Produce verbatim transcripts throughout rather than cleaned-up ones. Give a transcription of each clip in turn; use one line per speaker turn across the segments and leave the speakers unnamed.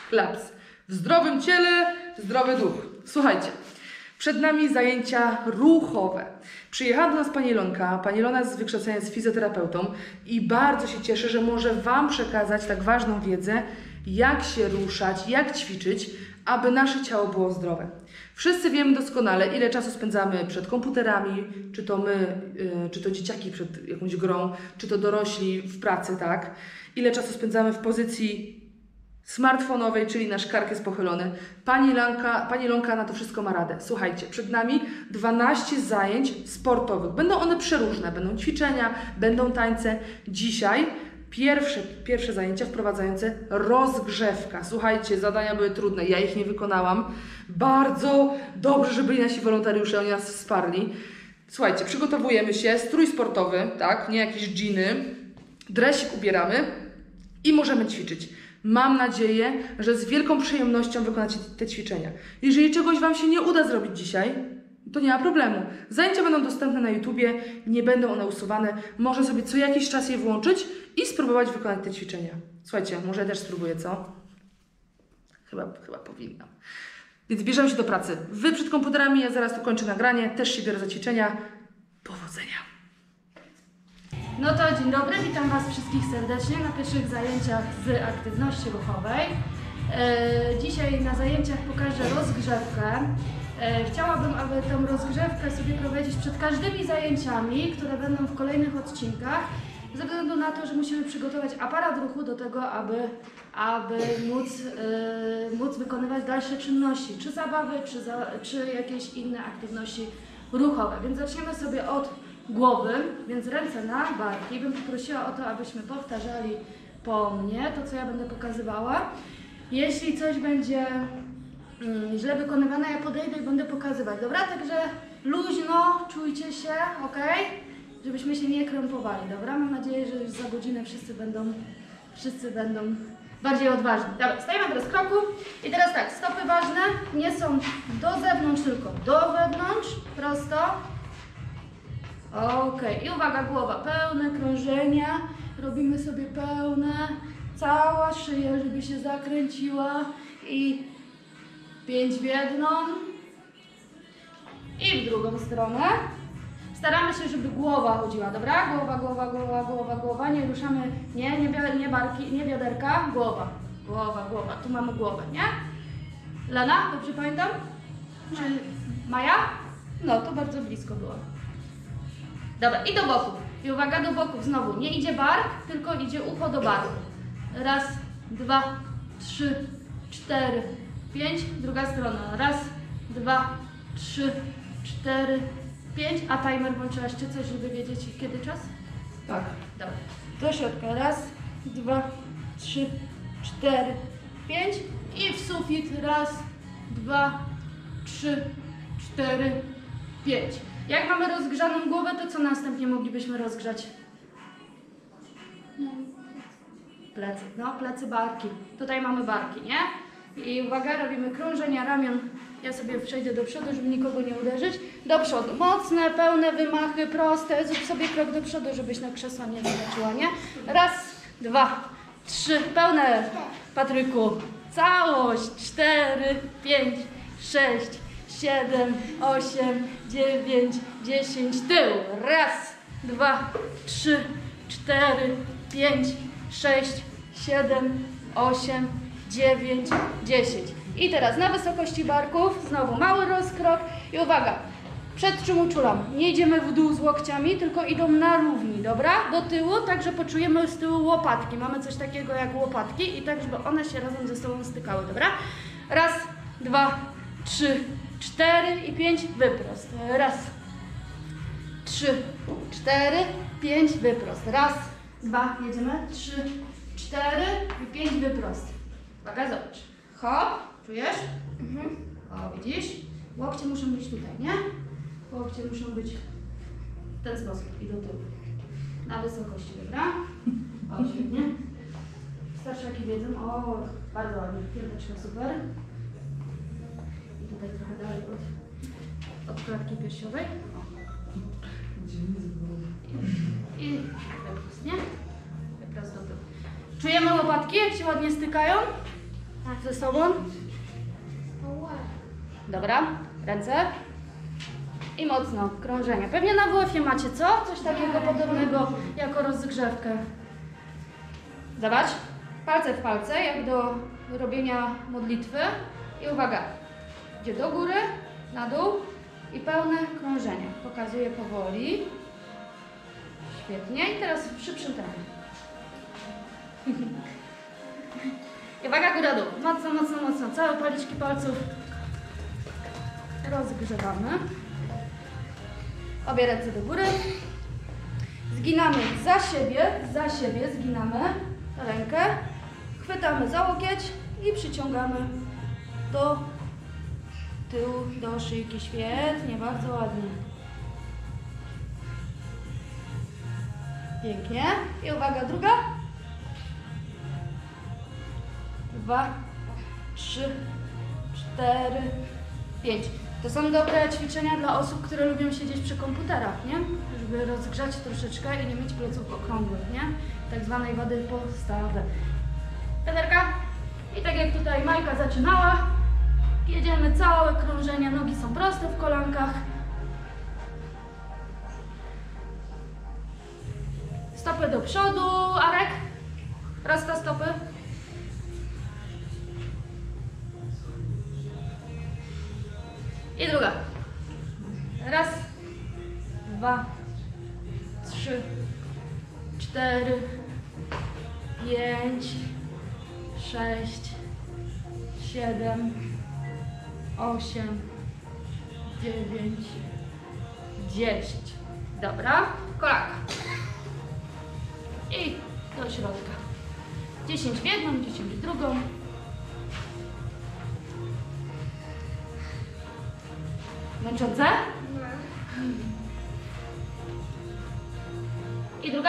Klaps. W zdrowym ciele, zdrowy duch. Słuchajcie, przed nami zajęcia ruchowe. Przyjechała do nas pani Ilonka. Pani Ilona z wykształcenia jest fizjoterapeutą i bardzo się cieszę, że może Wam przekazać tak ważną wiedzę, jak się ruszać, jak ćwiczyć, aby nasze ciało było zdrowe. Wszyscy wiemy doskonale, ile czasu spędzamy przed komputerami, czy to my, yy, czy to dzieciaki przed jakąś grą, czy to dorośli w pracy, tak? Ile czasu spędzamy w pozycji smartfonowej, czyli nasz kark jest pochylony. Pani Ilonka, pani Ilonka na to wszystko ma radę. Słuchajcie, przed nami dwanaście zajęć sportowych. Będą one przeróżne, będą ćwiczenia, będą tańce. Dzisiaj Pierwsze, pierwsze zajęcia wprowadzające rozgrzewka. Słuchajcie, zadania były trudne, ja ich nie wykonałam. Bardzo dobrze, że byli nasi wolontariusze, oni nas wsparli. Słuchajcie, przygotowujemy się, strój sportowy, tak, nie jakieś dżiny, dresik ubieramy i możemy ćwiczyć. Mam nadzieję, że z wielką przyjemnością wykonacie te ćwiczenia. Jeżeli czegoś Wam się nie uda zrobić dzisiaj, to nie ma problemu. Zajęcia będą dostępne na YouTubie, nie będą one usuwane. Można sobie co jakiś czas je włączyć i spróbować wykonać te ćwiczenia. Słuchajcie, może ja też spróbuję, co? Chyba, chyba powinnam. Więc bierzemy się do pracy. Wy przed komputerami, ja zaraz tu kończę nagranie, też się biorę za ćwiczenia. Powodzenia!
No to dzień dobry, witam Was wszystkich serdecznie na pierwszych zajęciach z aktywności ruchowej. E, dzisiaj na zajęciach pokażę rozgrzewkę. E, chciałabym, aby tę rozgrzewkę sobie prowadzić przed każdymi zajęciami, które będą w kolejnych odcinkach, ze względu na to, że musimy przygotować aparat ruchu do tego, aby, aby móc, e, móc wykonywać dalsze czynności, czy zabawy, czy, za, czy jakieś inne aktywności ruchowe. Więc zaczniemy sobie od głowy, więc ręce na barki. Bym poprosiła o to, abyśmy powtarzali po mnie to, co ja będę pokazywała. Jeśli coś będzie mm, źle wykonywane, ja podejdę i będę pokazywać. Dobra? Także luźno, czujcie się, ok? Żebyśmy się nie krępowali, dobra? Mam nadzieję, że już za godzinę wszyscy będą, wszyscy będą bardziej odważni. Dobra, stajemy teraz kroku i teraz tak, stopy ważne nie są do zewnątrz, tylko do wewnątrz, prosto. Ok, i uwaga, głowa, pełne krążenia, robimy sobie pełne, cała szyja, żeby się zakręciła i pięć w jedną i w drugą stronę. Staramy się, żeby głowa chodziła, dobra? Głowa, głowa, głowa, głowa, głowa, nie ruszamy, nie, nie, nie barki, nie bioderka, głowa, głowa, głowa, tu mamy głowę, nie? Lena, dobrze pamiętam? Czy Maja? No, to bardzo blisko było. Dobra, i do boków. I uwaga, do boków znowu. Nie idzie bark, tylko idzie ucho do barku. Raz, dwa, trzy, cztery, pięć. Druga strona. Raz, dwa, trzy, cztery, pięć. A timer włączyłaś czy coś, żeby wiedzieć kiedy czas?
Tak.
Dobra. Do środka. Raz, dwa, trzy, cztery, pięć. I w sufit. Raz, dwa, trzy, cztery, pięć. Jak mamy rozgrzaną głowę, to co następnie moglibyśmy rozgrzać? Plecy, no plecy, barki. Tutaj mamy barki, nie? I uwaga, robimy krążenia ramion. Ja sobie przejdę do przodu, żeby nikogo nie uderzyć. Do przodu. Mocne, pełne wymachy, proste. Zrób sobie krok do przodu, żebyś na krzesła nie zobaczyła, nie? Raz, dwa, trzy. Pełne, Patryku. Całość. Cztery, pięć, sześć, siedem, osiem, dziewięć, dziesięć, tył. Raz, dwa, trzy, cztery, pięć, sześć, siedem, osiem, dziewięć, dziesięć. I teraz na wysokości barków, znowu mały rozkrok i uwaga, przed czym uczulam? Nie idziemy w dół z łokciami, tylko idą na równi, dobra? Do tyłu, tak że poczujemy z tyłu łopatki. Mamy coś takiego jak łopatki i tak, żeby one się razem ze sobą stykały, dobra? Raz, dwa, trzy, cztery i pięć, wyprost. Raz, trzy, cztery, pięć, wyprost. Raz, dwa, jedziemy, trzy, cztery i pięć, wyprost. Uwaga, zobacz. Hop, czujesz? Mhm. O, widzisz? Łokcie muszą być tutaj, nie? Łokcie muszą być w ten sposób i do tyłu. Na wysokości, dobra? O, świetnie. Starszaki wiedzą, o, bardzo ładnie, pięteczka, super. I tutaj trochę dalej od, od klatki piersiowej. I, i wyprost, nie? Wyprost do tyłu. Czujemy łopatki, jak się ładnie stykają? Ze sobą. Dobra, ręce. I mocno, krążenie. Pewnie na W F-ie macie, co? Coś takiego podobnego jako rozgrzewkę. Zobacz. Palce w palce, jak do robienia modlitwy. I uwaga. Idzie do góry, na dół i pełne krążenie. Pokazuję powoli. Świetnie. I teraz w szybszym tempie. I uwaga, góra, dół. Mocno, mocno, mocno. Całe paliczki palców rozgrzewamy. Obie ręce do góry. Zginamy za siebie, za siebie zginamy rękę. Chwytamy za łokieć i przyciągamy do tyłu, do szyjki. Świetnie, bardzo ładnie. Pięknie. I uwaga, druga. Dwa, trzy, cztery, pięć. To są dobre ćwiczenia dla osób, które lubią siedzieć przy komputerach, nie? Żeby rozgrzać troszeczkę i nie mieć pleców okrągłych, nie? Tak zwanej wady postawy. Pederka. I tak jak tutaj Majka zaczynała, jedziemy całe krążenia, nogi są proste w kolankach. Stopy do przodu, Arek. Proste stopy. I druga. Raz, dwa, trzy, cztery, pięć, sześć, siedem, osiem, dziewięć, dziesięć. Dobra, kolanka. I do środka. dziesięć w jedną, dziesięć w drugą. Męczące? I druga?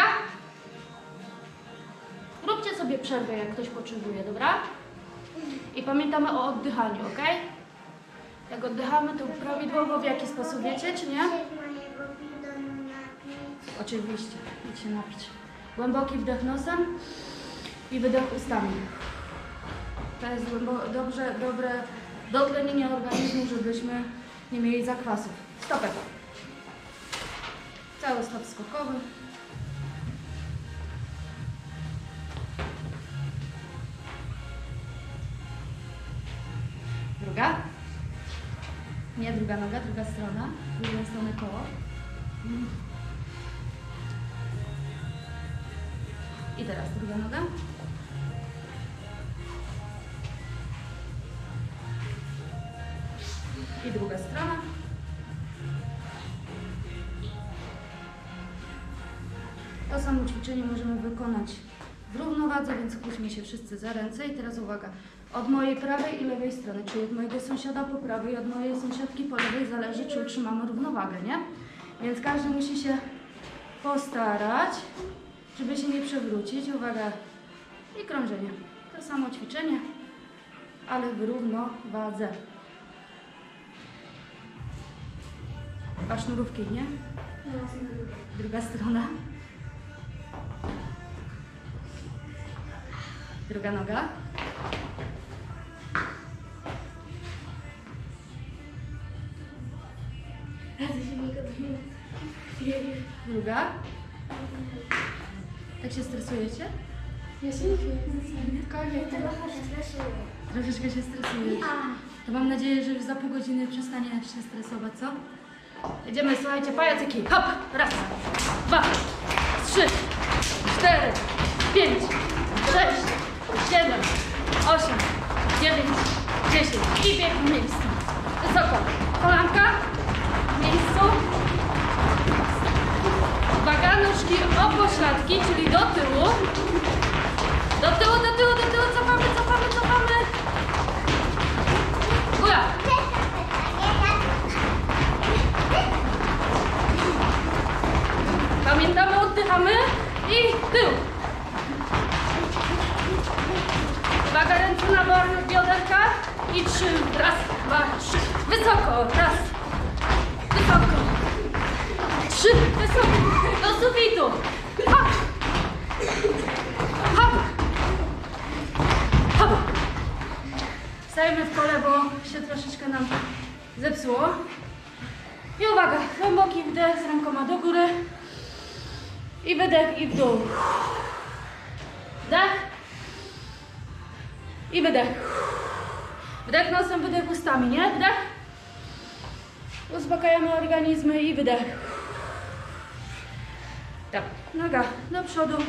Róbcie sobie przerwę, jak ktoś potrzebuje, dobra? I pamiętamy o oddychaniu, ok? Jak oddychamy, to prawidłowo w jaki sposób, wiecie, czy nie? Oczywiście, idź się napić. Głęboki wdech nosem i wydech ustami. To jest dobrze, dobre dotlenienie organizmu, żebyśmy nie mieli zakwasów. Stopek. Cały stop skokowy. Druga. Nie druga noga, druga strona. Drugą stronę koło. I teraz druga noga. I druga strona. To samo ćwiczenie możemy wykonać w równowadze, więc chwyćmy się wszyscy za ręce. I teraz uwaga, od mojej prawej i lewej strony, czyli od mojego sąsiada po prawej i od mojej sąsiadki po lewej zależy, czy utrzymamy równowagę, nie? Więc każdy musi się postarać, żeby się nie przewrócić. Uwaga, i krążenie. To samo ćwiczenie, ale w równowadze. A sznurówki, nie? Druga strona. Druga noga. Druga. Tak się stresujecie?
Ja się nie wiem.
Troszeczkę się stresujesz. To mam nadzieję, że już za pół godziny przestanie się stresować, co? Jedziemy, słuchajcie, pajacyki. Hop! Raz, dwa, trzy, cztery, pięć, sześć, siedem, osiem, dziewięć, dziesięć. I bieg w miejscu. Wysoko. Kolanka w miejscu. Uwaga, nóżki o pośladki, czyli do tyłu. Do tyłu, do tyłu, do tyłu. Cofamy, cofamy, cofamy. Góra. Pamiętamy, oddychamy i tył. Uwaga, ręce na bioderka i trzy. Raz, dwa, trzy. Wysoko. Raz. Wysoko. Trzy. Wysoko. Do sufitu. Hop. Hop. Hop. Stajemy w kole, bo się troszeczkę nam zepsuło. I uwaga, głęboki wdech z rękoma do góry. I wydech i w dół. Wdech. I wydech. Wdech nosem, wydech ustami, nie? Wdech. Uspokajamy organizmy i wydech. Tak, noga do przodu.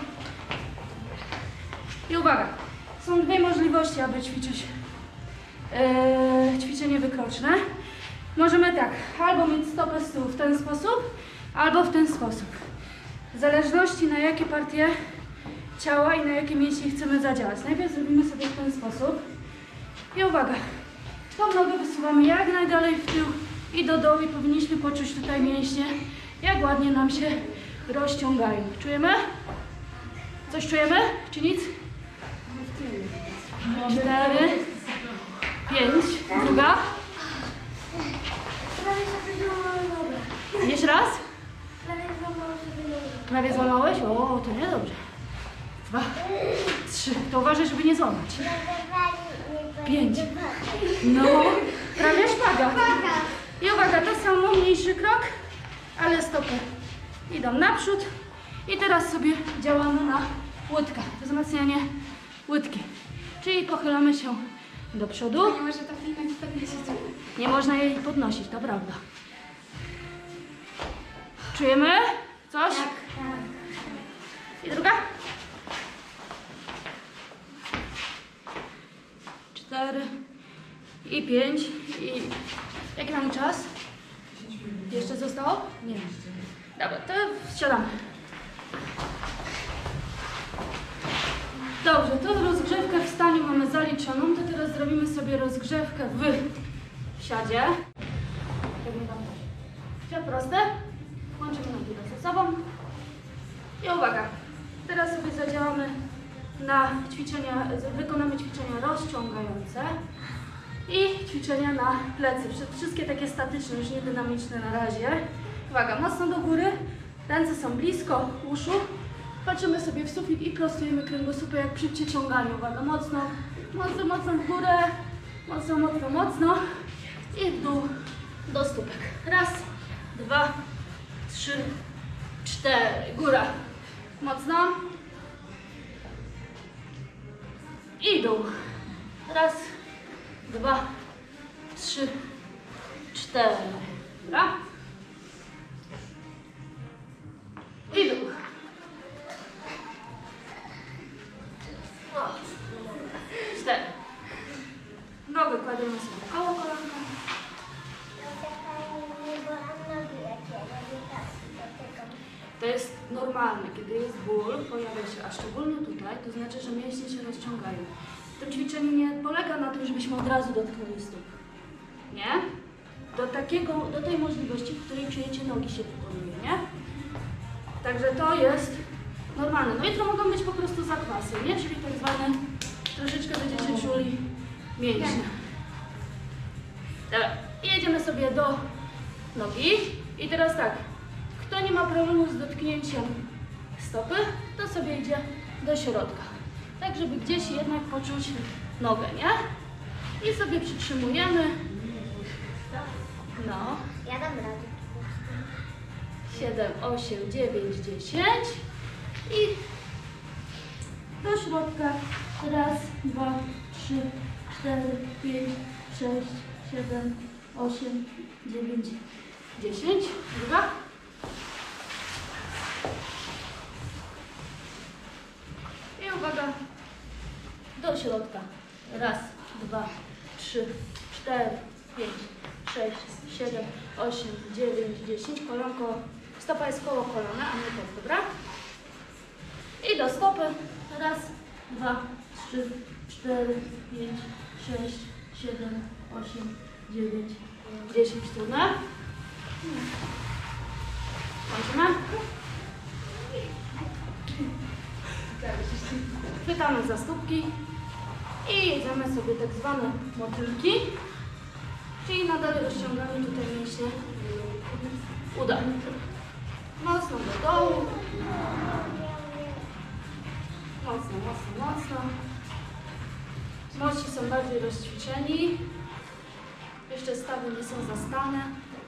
I uwaga, są dwie możliwości, aby ćwiczyć yy, ćwiczenie wykroczne. Możemy tak, albo mieć stopę z tyłu w ten sposób, albo w ten sposób. W zależności na jakie partie ciała i na jakie mięśnie chcemy zadziałać. Najpierw zrobimy sobie w ten sposób. I uwaga, tą nogę wysuwamy jak najdalej w tył i do dołu i powinniśmy poczuć tutaj mięśnie, jak ładnie nam się rozciągają. Czujemy? Coś czujemy? Czy nic? Cztery, pięć, druga. Jeszcze raz? Prawie złamałeś? O, to niedobrze. Dwa, trzy. To uważaj, żeby nie złamać. Pięć. No, prawie szpagat. I uwaga, to samo, mniejszy krok, ale stopy idą naprzód. I teraz sobie działamy na łydkę. Wzmacnianie łydki. Czyli pochylamy się do przodu.
Nie może to kliknąć, podnieść się.
Nie można jej podnosić, to prawda. Czujemy coś?
Tak.
I druga. Cztery. I pięć. I jaki mamy czas? Jeszcze zostało? Nie. Dobra, to siadamy. Dobrze, to rozgrzewkę w staniu mamy zaliczoną, to teraz zrobimy sobie rozgrzewkę w siadzie. Siad proste. Łączymy nogi ze sobą. I uwaga, teraz sobie zadziałamy na ćwiczenia, wykonamy ćwiczenia rozciągające i ćwiczenia na plecy. Wszystkie takie statyczne, już nie dynamiczne na razie. Uwaga, mocno do góry, ręce są blisko uszu. Patrzymy sobie w sufit i prostujemy kręgosłupy jak przy przeciąganiu. Uwaga, mocno, mocno, mocno w górę, mocno, mocno, mocno i w dół do stópek. Raz, dwa, trzy, cztery. Góra, mocno i dół. Raz, dwa, trzy, cztery. Góra i dół. Cztery. Nogę kładziemy sobie koło kolanka. To jest normalne, kiedy jest ból, pojawia się, a szczególnie tutaj, to znaczy, że mięśnie się rozciągają. To ćwiczenie nie polega na tym, żebyśmy od razu dotknęli stóp. Nie? Do, takiego, do tej możliwości, w której czujecie nogi się wykonuje, nie? Także to jest normalne. No i to mogą być po prostu zakwasy, nie? Czyli tak zwane, troszeczkę będziecie czuli mięśnie. Dobra, i jedziemy sobie do nogi. I teraz tak, kto nie ma problemu z dotknięciem stopy, to sobie idzie do środka. Tak, żeby gdzieś jednak poczuć nogę, nie? I sobie przytrzymujemy. No.
Ja dam radę.
siedem, osiem, dziewięć, dziesięć i do środka. Raz, dwa, trzy, cztery, pięć, sześć, siedem, osiem, dziewięć, dziesięć. Druga. I uwaga, do środka. Raz, dwa, trzy, cztery, pięć, sześć, siedem, osiem, dziewięć, dziesięć. Kolanko, stopa jest koło kolana, a nie pod, dobra? I do stopy. Raz, dwa, trzy, cztery, pięć, sześć, siedem, osiem, dziewięć, dziesięć. Trudne? Kończymy? Chwytamy za stópki i jedziemy sobie tak zwane motylki, czyli nadal rozciągamy tutaj mięśnie uda. Mocno do dołu. Mocno, mocno, mocno. Mości są bardziej rozćwiczeni. Jeszcze stawy nie są zastane.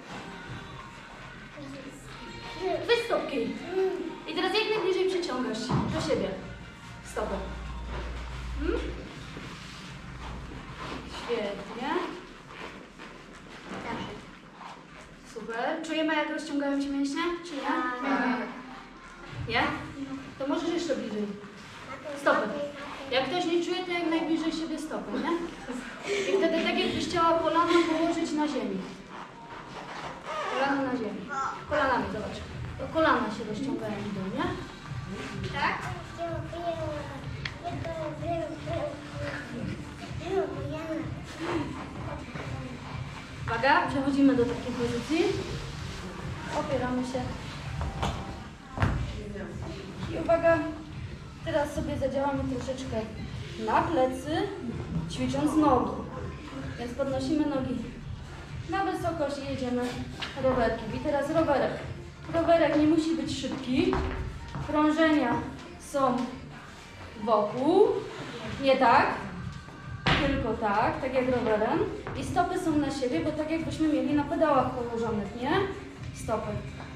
Weź stopki. I teraz jak najbliżej przyciągasz do siebie stopę. Hmm? Świetnie. Super. Czujemy, jak rozciągają się mięśnie? Czy nie?
Tak.
Nie? To możesz jeszcze bliżej. Stopy. Jak ktoś nie czuje, to jak najbliżej siebie stopy, nie? I wtedy tak jakbyś chciała kolana położyć na ziemi. Kolana na ziemi. Kolanami, zobacz. To kolana się rozciągają w dół, nie?
Tak?
Uwaga, przechodzimy do takiej pozycji. Opieramy się. I uwaga, teraz sobie zadziałamy troszeczkę na plecy, ćwicząc nogi. Więc podnosimy nogi na wysokość i jedziemy rowerkiem. I teraz rowerek. Rowerek nie musi być szybki. Krążenia są wokół. Nie tak, tylko tak, tak jak rowerem. I stopy są na siebie, bo tak jakbyśmy mieli na pedałach położonych, nie? Stopy.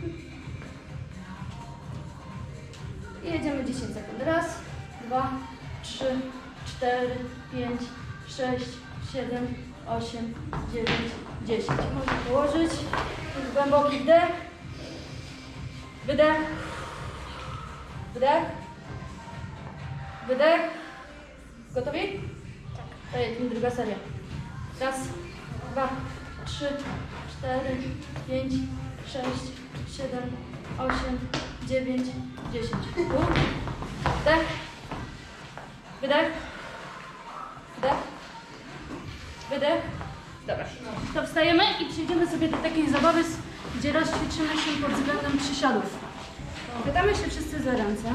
I jedziemy dziesięć sekund. Raz, dwa, trzy, cztery, pięć, sześć, siedem, osiem, dziewięć, dziesięć. Można położyć. Głęboki wdech. Wydech. Wdech. Wydech. Gotowi? Tak. To jest druga seria. Raz, dwa, trzy, cztery, pięć, sześć, siedem, osiem, dziewięć, dziesięć. Tu. Wdech. Wydech. Wdech. Wydech. Dobra. To wstajemy i przejdziemy sobie do takiej zabawy, gdzie rozćwiczymy się pod względem przysiadów. Chwytamy się wszyscy za ręce.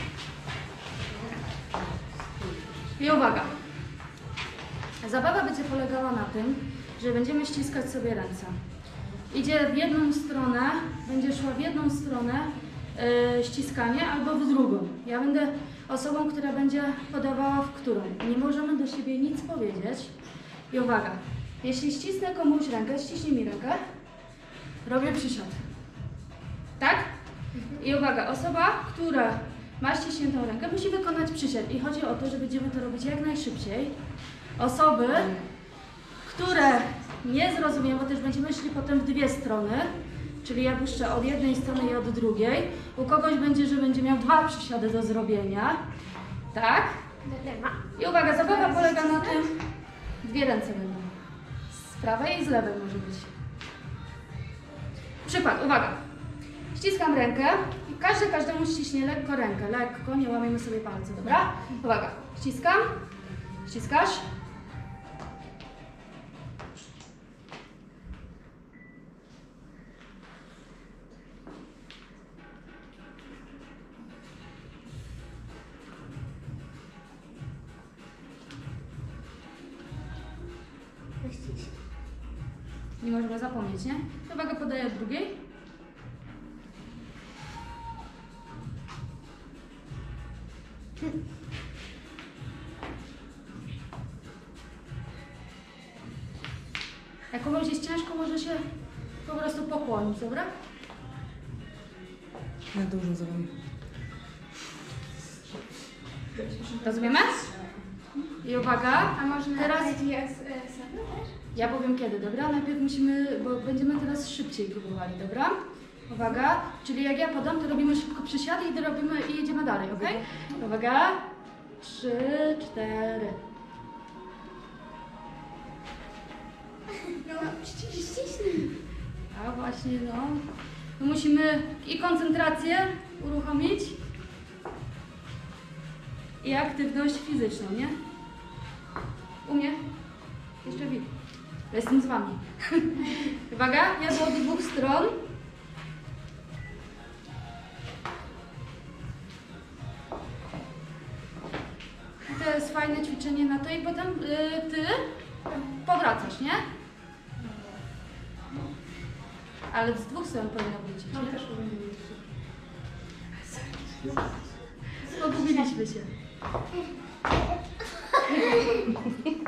I uwaga. Zabawa będzie polegała na tym, że będziemy ściskać sobie ręce. Idzie w jedną stronę, będzie szła w jedną stronę yy, ściskanie albo w drugą. Ja będę osobą, która będzie podawała w którą. Nie możemy do siebie nic powiedzieć. I uwaga, jeśli ścisnę komuś rękę, ściśnij mi rękę, robię przysiad. Tak? I uwaga, osoba, która ma ściśniętą rękę, musi wykonać przysiad. I chodzi o to, że będziemy to robić jak najszybciej. Osoby, które nie zrozumieją, bo też będziemy szli potem w dwie strony, czyli ja puszczę od jednej strony i od drugiej. U kogoś będzie, że będzie miał dwa przysiady do zrobienia. Tak? I uwaga, zabawa polega na tym, dwie ręce będą. Z prawej i z lewej może być. Przykład, uwaga. Ściskam rękę i każdy każdemu ściśnie lekko rękę. Lekko, nie łamiemy sobie palce, dobra? Uwaga, ściskam. Ściskasz. Nie możemy zapomnieć, nie? Uwaga, podaję od drugiej. Jak komuś jest ciężko, może się po prostu pokłonić, dobra?
Jak dużo zrobię.
Rozumiemy? I uwaga,
A można
teraz
jest sobie też?
ja powiem kiedy, dobra? Najpierw musimy, bo będziemy teraz szybciej próbowali, dobra? Uwaga, czyli jak ja podam, to robimy szybko przysiady i robimy i jedziemy dalej, ok? Uwaga, trzy, cztery.
No, ściśnij.
A właśnie, no. My musimy i koncentrację uruchomić, i aktywność fizyczną, nie? U mnie? Jeszcze widzę. Ja jestem z wami. Uwaga, ja do od dwóch stron. I to jest fajne ćwiczenie na to i potem y, ty powracasz, nie? Ale z dwóch stron powinno być. No też powinno być. Pogubiliśmy się.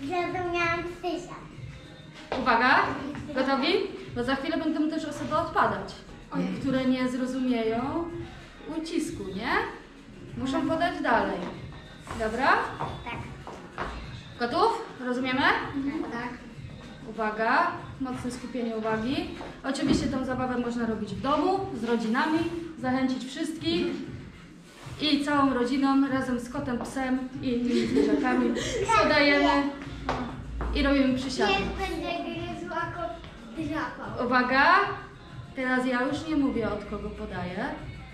Zrozumiałam tysiąc.
Uwaga, gotowi? Bo za chwilę będą też osoby odpadać, które nie zrozumieją ucisku, nie? Muszą podać dalej. Dobra?
Tak.
Gotów? Rozumiemy?
Tak.
Uwaga, mocne skupienie uwagi. Oczywiście tą zabawę można robić w domu, z rodzinami, zachęcić wszystkich i całą rodziną razem z kotem, psem i innymi zwierzakami podajemy i robimy przysiady.
Pies będzie gryzł, a kot drapał.
Uwaga, teraz ja już nie mówię, od kogo podaję.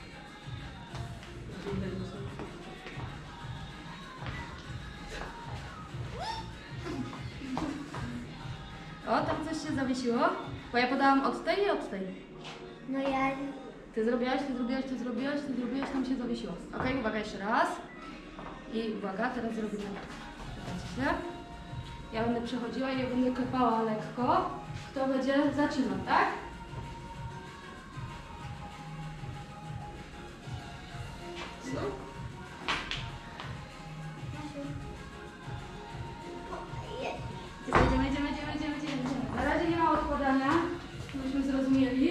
O, tam coś się zawiesiło, bo ja podałam od tej i od tej.
No ja...
Ty zrobiłaś, ty zrobiłaś, ty zrobiłaś, ty zrobiłaś, tam się zawiesiło. Ok, uwaga, jeszcze raz. I uwaga, teraz zrobimy tak. Zobaczcie. Ja będę przechodziła i ja będę klepała lekko. Kto będzie zaczynał, tak?
No.
Idziemy, idziemy, idziemy, idziemy, idziemy. Na razie nie ma odkładania, żebyśmy zrozumieli.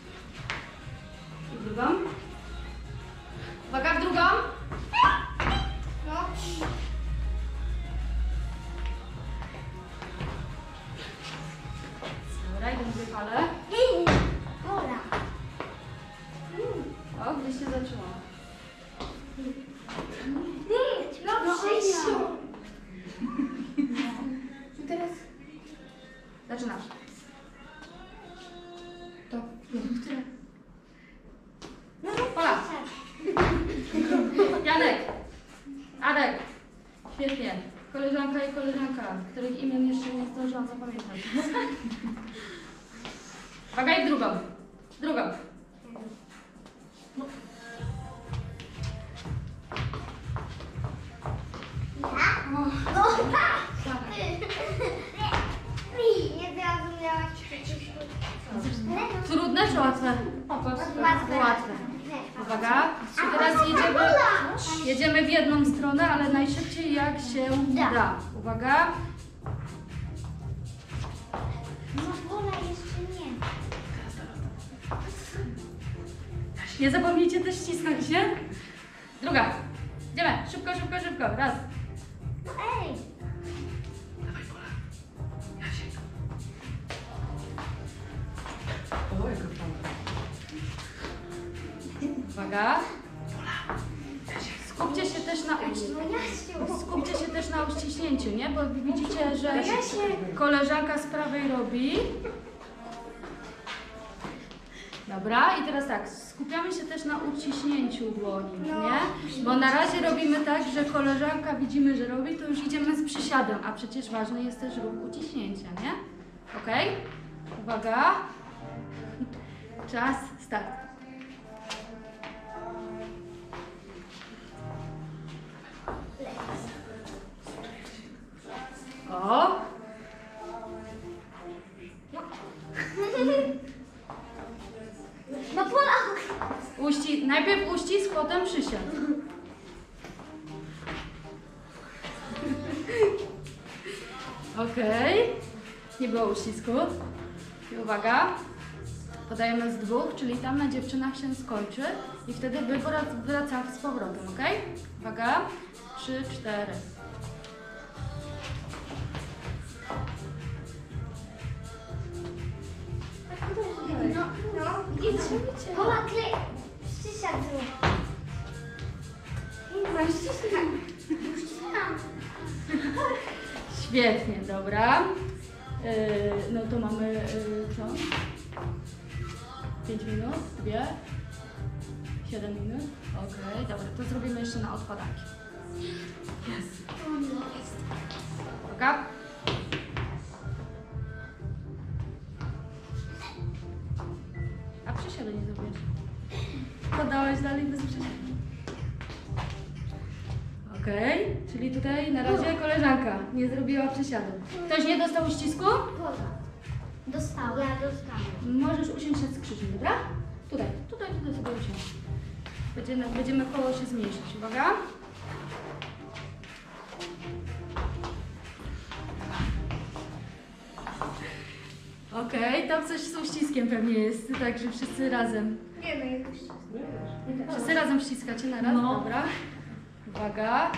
I drugą. Uwaga, w drugą.
No.
Dobra, idę dwie fale.
Ola.
O, gdzieś się zaczęło.
No,
No,
Krzysiu. Teraz...
Zaczynasz. To.
Które? No,
Ola. Janek. Adek. Świetnie. Koleżanka i koleżanka, których imion jeszcze nie zdążyłam zapamiętać. Uwaga, i drugą. Drugą.
Ja?
O,
No tak.
tak.
Nie zrozumiałaś przecież.
Trudne czy łatwe?
Łatwe.
Łatwe. Uwaga. I teraz jedziemy, jedziemy w jedną stronę, ale najszybciej jak się da. Uwaga.
No Ola jeszcze nie.
Nie zapomnijcie też ściskać się. Druga. Idziemy. Szybko, szybko, szybko. Raz.
No ej.
Dawaj, Pola. Jasiek. O, jaka fala.
Uwaga. Skupcie się też na
No Jasiu.
Skupcie się też na uściśnięciu, nie? Bo widzicie, że
Jasiek.
koleżanka z prawej robi. Dobra, i teraz tak, skupiamy się też na uciśnięciu dłoni, nie? Bo na razie robimy tak, że koleżanka widzimy, że robi, to już idziemy z przysiadem, a przecież ważny jest też ruch uciśnięcia, nie? Ok? Uwaga. Czas, start. O!
No Pola.
Uści najpierw uścisk, potem przysiad. Okej. Nie było uścisku. I uwaga. Podajemy z dwóch, czyli tam na dziewczynach się skończy i wtedy wywrac- wracamy z powrotem, ok? Uwaga. Trzy, cztery.
No, no. Idź. Pola, klik. Przysiad zrób. No ściskam. Ściskam.
Świetnie, dobra. Yy, no to mamy yy, co? pięć minut, dwie, siedem minut. Okej, dobra, to zrobimy jeszcze na odpadanki.
Jest.
Uwaga. A przysiadu nie zrobiłeś. Podałeś dalej bez przysiadu. Okej, czyli tutaj na razie koleżanka nie zrobiła przysiadu. Ktoś nie dostał uścisku?
Pola. Dostała. Ja dostałam.
Możesz usiąść z krzyżem, dobra? Tutaj, tutaj, tutaj sobie usiąść. Będziemy, będziemy koło się zmniejszyć. Uwaga. Okej, tam coś z uściskiem pewnie jest, tak, że wszyscy razem.
Nie no, jakoś.
Wszyscy razem ściskacie na raz,
No.
dobra. Uwaga.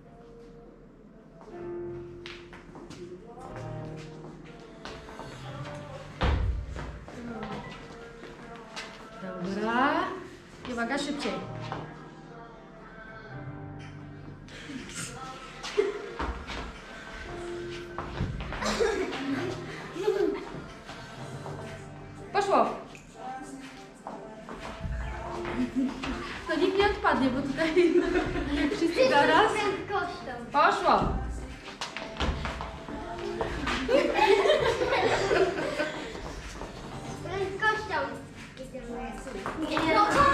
Dobra. I uwaga, szybciej. Poszło. No nikt nie odpadnie, bo tutaj jak wszyscy naraz.
Prędkością.
Poszło.
Prędkością. No to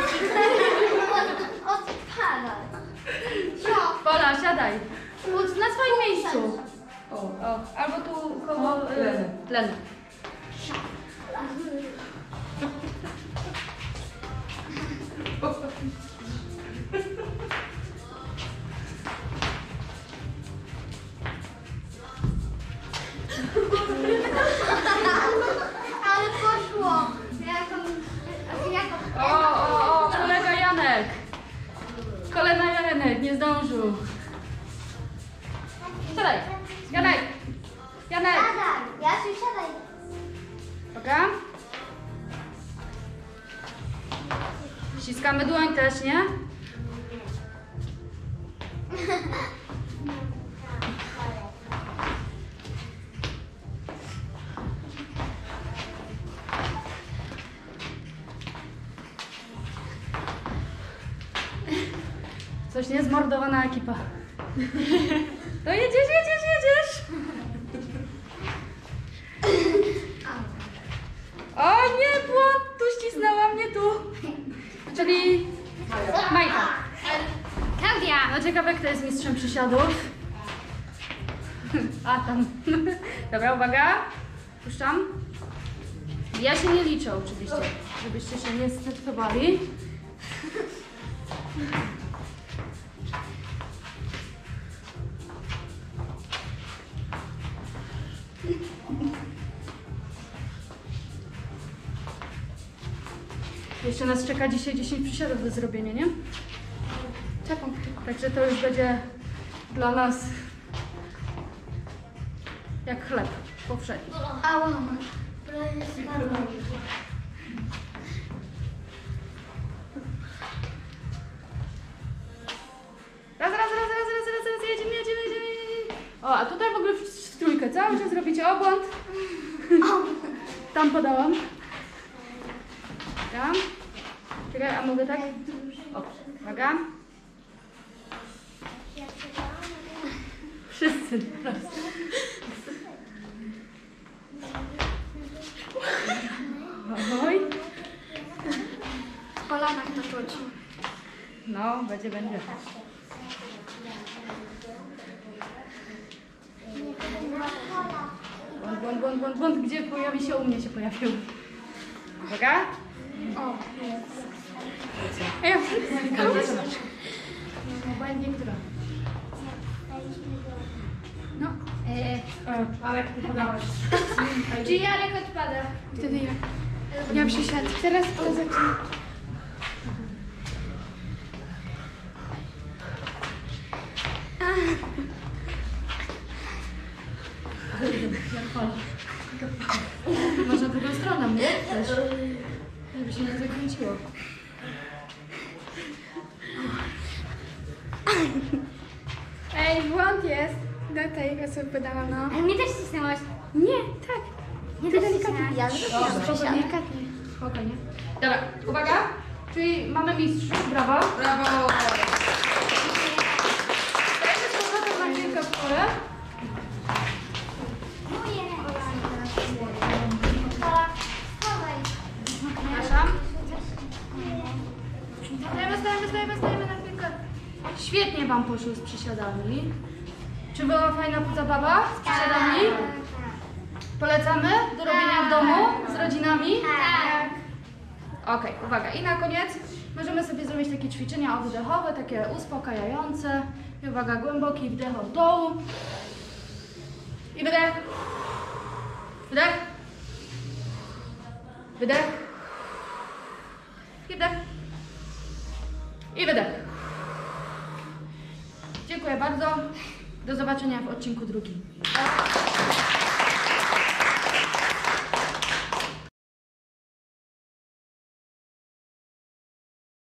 odpada. Co?
Pola, siadaj. Bądź na swoim miejscu.
O.
O, albo tu koło
O,
y,
Leny.
Leny.
Ale poszło. Jaką... Jaką...
O, o, o, kolega Janek. Kolega Janek nie zdążył. Siadaj. Janek. Janek.
Siadaj. Jasiu, siadaj.
Dobra. Ściskamy dłoń też, nie? Coś niezmordowana ekipa. To jedziesz, jedziesz, jedziesz. O nie, błąd, tu ścisnęła mnie tu. Czyli Majka.
Klaudia.
No ciekawe, kto jest mistrzem przysiadów. A, tam. Dobra, uwaga. Puszczam. Ja się nie liczę oczywiście, żebyście się nie stresowali. Jeszcze nas czeka dzisiaj dziesięć przysiadów do zrobienia, nie? Czekam. Także to już będzie dla nas jak chleb powszedni.
Ała. Prawie spadłam.
Raz, raz, raz, raz, raz, raz, raz, jedziemy, jedziemy, jedziemy, jedziemy. O, a tutaj w ogóle w, w trójkę cały czas robicie obłąd. Tam podałam. Tam. Czekaj, a mogę tak? O, uwaga. Wszyscy teraz. Oj.
W kolanach to czuć.
No, będzie, będzie. Błąd, błąd, błąd, błąd, błąd. Gdzie pojawi się? U mnie się pojawił. Uwaga.
O,
A ja obojętnie która. No.
e,
A jak ty podałaś?
Czy Jarek odpada?
Wtedy jak? Ja przysiadł. Teraz to zaczyna. Może drugą stroną, nie? Też. Żeby się nie zakręciło.
Ej, błąd jest. Do tej osoby podałam, no.
Ale mnie też cisnęłaś.
Nie, tak.
Nie
Ty
też
delikatnie.
cisnęłaś. Ja
Dobra.
zrobiłam
Spoko,
przysiad.
delikatnie.
Spokojnie. Dobra, uwaga. Czyli mamy mistrzów, brawo.
Brawo!
Dajcie z powrotem na chwilkę w pole.
Moje. Ola, schowaj.
Przepraszam. Stajemy, stajemy, stajemy, stajemy na chwilkę. Świetnie wam poszło z przysiadami. Czy była fajna zabawa z przysiadami? Polecamy do robienia w domu z rodzinami?
Tak.
Okej, uwaga. I na koniec możemy sobie zrobić takie ćwiczenia oddechowe, takie uspokajające. I uwaga, głęboki wdech od dołu. I wdech. Wdech. Wydech. I wdech. I wydech. Dziękuję bardzo. Do zobaczenia w odcinku drugim.